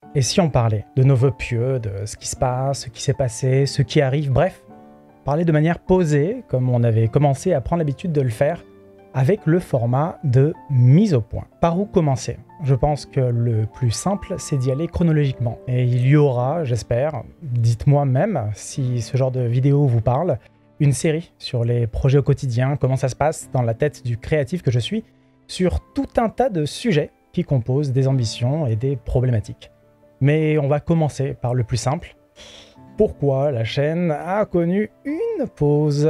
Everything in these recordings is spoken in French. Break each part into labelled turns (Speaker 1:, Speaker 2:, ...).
Speaker 1: Et si on parlait de nos vœux pieux, de ce qui se passe, ce qui s'est passé, ce qui arrive, bref, parler de manière posée, comme on avait commencé à prendre l'habitude de le faire, avec le format de mise au point. Par où commencer? Je pense que le plus simple, c'est d'y aller chronologiquement. Et il y aura, j'espère, dites-moi même si ce genre de vidéo vous parle, une série sur les projets au quotidien, comment ça se passe dans la tête du créatif que je suis, sur tout un tas de sujets qui composent des ambitions et des problématiques. Mais on va commencer par le plus simple. Pourquoi la chaîne a connu une pause?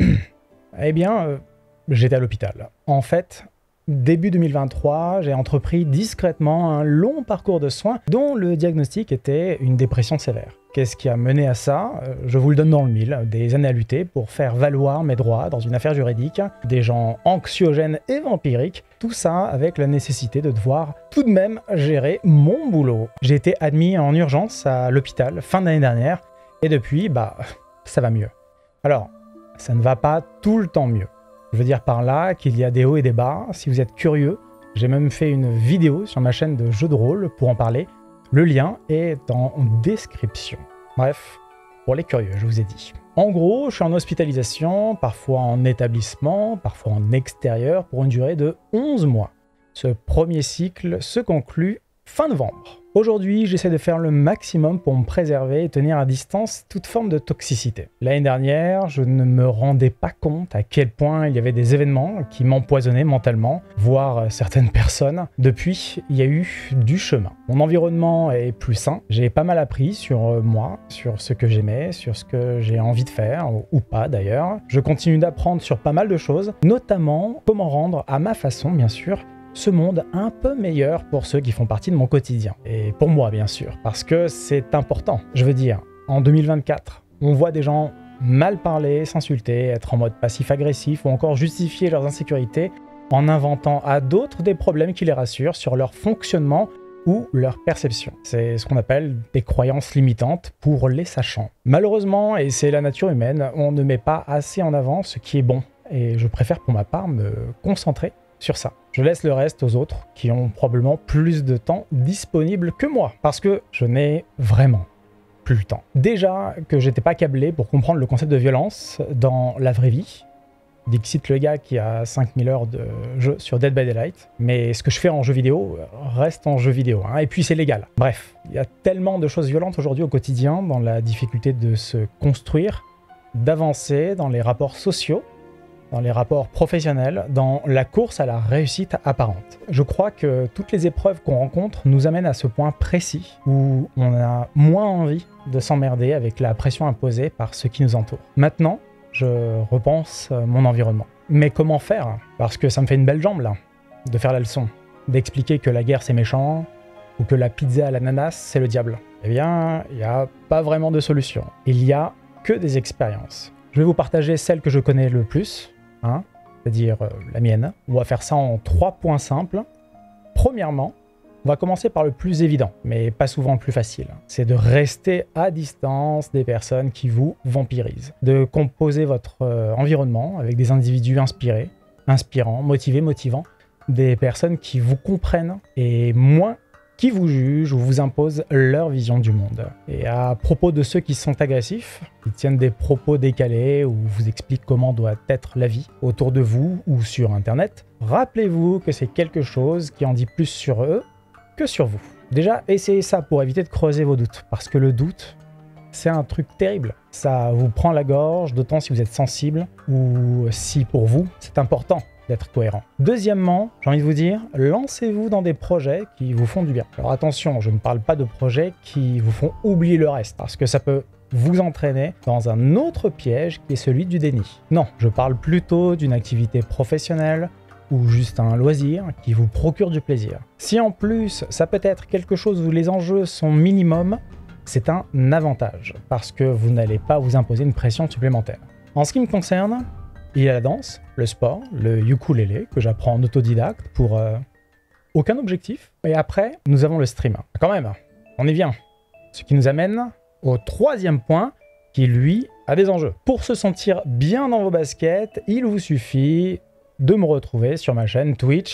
Speaker 1: Eh bien, j'étais à l'hôpital. En fait, début 2023, j'ai entrepris discrètement un long parcours de soins dont le diagnostic était une dépression sévère. Qu'est-ce qui a mené à ça? Je vous le donne dans le mille. Des années à lutter pour faire valoir mes droits dans une affaire juridique, des gens anxiogènes et vampiriques, tout ça avec la nécessité de devoir tout de même gérer mon boulot. J'ai été admis en urgence à l'hôpital fin d'année dernière et depuis, ça va mieux. Alors, ça ne va pas tout le temps mieux. Je veux dire par là qu'il y a des hauts et des bas. Si vous êtes curieux, j'ai même fait une vidéo sur ma chaîne de jeux de rôle pour en parler. Le lien est en description. Bref, pour les curieux, je vous ai dit. En gros, je suis en hospitalisation, parfois en établissement, parfois en extérieur, pour une durée de 11 mois. Ce premier cycle se conclut fin novembre. Aujourd'hui, j'essaie de faire le maximum pour me préserver et tenir à distance toute forme de toxicité. L'année dernière, je ne me rendais pas compte à quel point il y avait des événements qui m'empoisonnaient mentalement, voire certaines personnes. Depuis, il y a eu du chemin. Mon environnement est plus sain. J'ai pas mal appris sur moi, sur ce que j'aimais, sur ce que j'ai envie de faire, ou pas d'ailleurs. Je continue d'apprendre sur pas mal de choses, notamment comment rendre à ma façon, bien sûr, ce monde un peu meilleur pour ceux qui font partie de mon quotidien. Et pour moi, bien sûr, parce que c'est important. Je veux dire, en 2024, on voit des gens mal parler, s'insulter, être en mode passif-agressif ou encore justifier leurs insécurités en inventant à d'autres des problèmes qui les rassurent sur leur fonctionnement ou leur perception. C'est ce qu'on appelle des croyances limitantes pour les sachants. Malheureusement, et c'est la nature humaine, on ne met pas assez en avant ce qui est bon. Et je préfère pour ma part me concentrer sur ça. Je laisse le reste aux autres qui ont probablement plus de temps disponible que moi, parce que je n'ai vraiment plus le temps. Déjà que j'étais pas câblé pour comprendre le concept de violence dans la vraie vie, Dixit le gars qui a 5000 heures de jeu sur Dead by Daylight, mais ce que je fais en jeu vidéo reste en jeu vidéo, et puis c'est légal. Bref, il y a tellement de choses violentes aujourd'hui au quotidien, dans la difficulté de se construire, d'avancer dans les rapports sociaux, dans les rapports professionnels, dans la course à la réussite apparente. Je crois que toutes les épreuves qu'on rencontre nous amènent à ce point précis où on a moins envie de s'emmerder avec la pression imposée par ceux qui nous entourent. Maintenant, je repense mon environnement. Mais comment faire? Parce que ça me fait une belle jambe là, de faire la leçon, d'expliquer que la guerre c'est méchant, ou que la pizza à l'ananas c'est le diable. Eh bien, il n'y a pas vraiment de solution. Il n'y a que des expériences. Je vais vous partager celle que je connais le plus, c'est-à-dire la mienne. On va faire ça en 3 points simples. Premièrement, on va commencer par le plus évident, mais pas souvent le plus facile. C'est de rester à distance des personnes qui vous vampirisent. De composer votre environnement avec des individus inspirés, inspirants, motivés, motivants. Des personnes qui vous comprennent et moins qui vous jugent ou vous imposent leur vision du monde. Et à propos de ceux qui sont agressifs, qui tiennent des propos décalés ou vous expliquent comment doit être la vie autour de vous ou sur Internet, rappelez-vous que c'est quelque chose qui en dit plus sur eux que sur vous. Déjà, essayez ça pour éviter de creuser vos doutes, parce que le doute, c'est un truc terrible. Ça vous prend la gorge, d'autant si vous êtes sensible ou si pour vous, c'est important d'être cohérent. Deuxièmement, j'ai envie de vous dire, lancez-vous dans des projets qui vous font du bien. Alors attention, je ne parle pas de projets qui vous font oublier le reste, parce que ça peut vous entraîner dans un autre piège qui est celui du déni. Non, je parle plutôt d'une activité professionnelle ou juste un loisir qui vous procure du plaisir. Si en plus, ça peut être quelque chose où les enjeux sont minimum, c'est un avantage, parce que vous n'allez pas vous imposer une pression supplémentaire. En ce qui me concerne, il y a la danse, le sport, le ukulélé que j'apprends en autodidacte pour aucun objectif. Et après, nous avons le stream. Quand même, on y vient. Ce qui nous amène au troisième point qui, lui, a des enjeux. Pour se sentir bien dans vos baskets, il vous suffit de me retrouver sur ma chaîne Twitch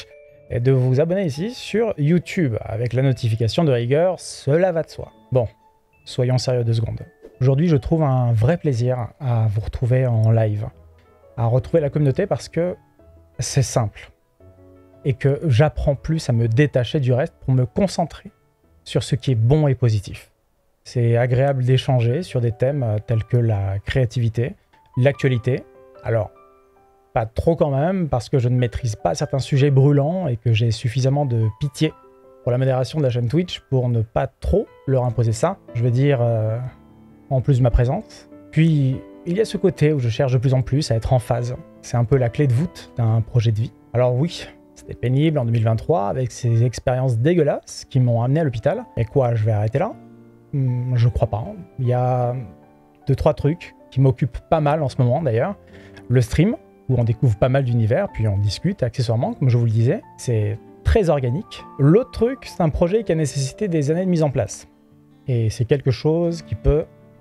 Speaker 1: et de vous abonner ici sur YouTube avec la notification de rigueur, cela va de soi. Bon, soyons sérieux 2 secondes. Aujourd'hui, je trouve un vrai plaisir à vous retrouver en live, à retrouver la communauté parce que c'est simple et que j'apprends plus à me détacher du reste pour me concentrer sur ce qui est bon et positif. C'est agréable d'échanger sur des thèmes tels que la créativité, l'actualité. Alors, pas trop quand même, parce que je ne maîtrise pas certains sujets brûlants et que j'ai suffisamment de pitié pour la modération de la chaîne Twitch pour ne pas trop leur imposer ça. Je veux dire, en plus de ma présence. Puis, il y a ce côté où je cherche de plus en plus à être en phase. C'est un peu la clé de voûte d'un projet de vie. Alors oui, c'était pénible en 2023 avec ces expériences dégueulasses qui m'ont amené à l'hôpital. Et quoi, je vais arrêter là? Je crois pas. Il y a 2-3 trucs qui m'occupent pas mal en ce moment d'ailleurs. Le stream, où on découvre pas mal d'univers, puis on discute accessoirement, comme je vous le disais. C'est très organique. L'autre truc, c'est un projet qui a nécessité des années de mise en place. Et c'est quelque chose qui peut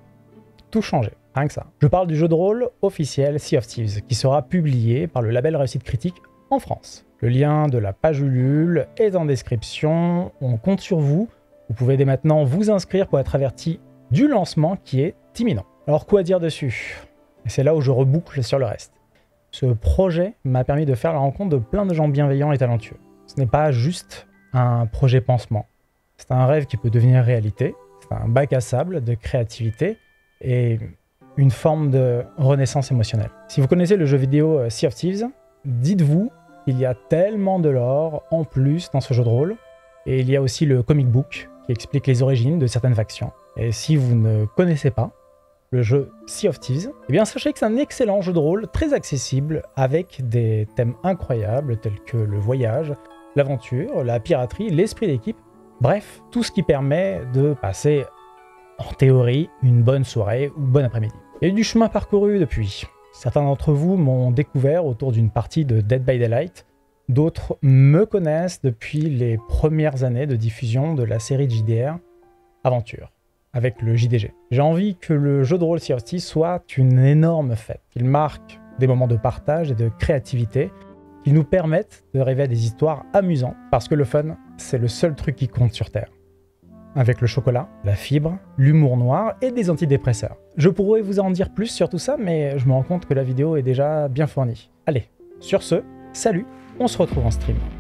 Speaker 1: tout changer, rien que ça. Je parle du jeu de rôle officiel Sea of Thieves, qui sera publié par le label Réussite Critique en France. Le lien de la page Ulule est en description, on compte sur vous. Vous pouvez dès maintenant vous inscrire pour être averti du lancement qui est imminent. Alors quoi dire dessus? Et c'est là où je reboucle sur le reste. Ce projet m'a permis de faire la rencontre de plein de gens bienveillants et talentueux. Ce n'est pas juste un projet pansement. C'est un rêve qui peut devenir réalité. C'est un bac à sable de créativité et une forme de renaissance émotionnelle. Si vous connaissez le jeu vidéo Sea of Thieves, dites-vous qu'il y a tellement de lore en plus dans ce jeu de rôle. Et il y a aussi le comic book qui explique les origines de certaines factions. Et si vous ne connaissez pas le jeu Sea of Thieves, eh bien sachez que c'est un excellent jeu de rôle très accessible avec des thèmes incroyables tels que le voyage, l'aventure, la piraterie, l'esprit d'équipe, bref, tout ce qui permet de passer en théorie une bonne soirée ou bon après-midi. Il y a eu du chemin parcouru depuis. Certains d'entre vous m'ont découvert autour d'une partie de Dead by Daylight. D'autres me connaissent depuis les premières années de diffusion de la série de JDR Aventure, avec le JDG. J'ai envie que le jeu de rôle Sea of Thieves soit une énorme fête, qu'il marque des moments de partage et de créativité, qu'il nous permette de rêver à des histoires amusantes, parce que le fun, c'est le seul truc qui compte sur Terre. Avec le chocolat, la fibre, l'humour noir et des antidépresseurs. Je pourrais vous en dire plus sur tout ça, mais je me rends compte que la vidéo est déjà bien fournie. Allez, sur ce, salut! On se retrouve en stream.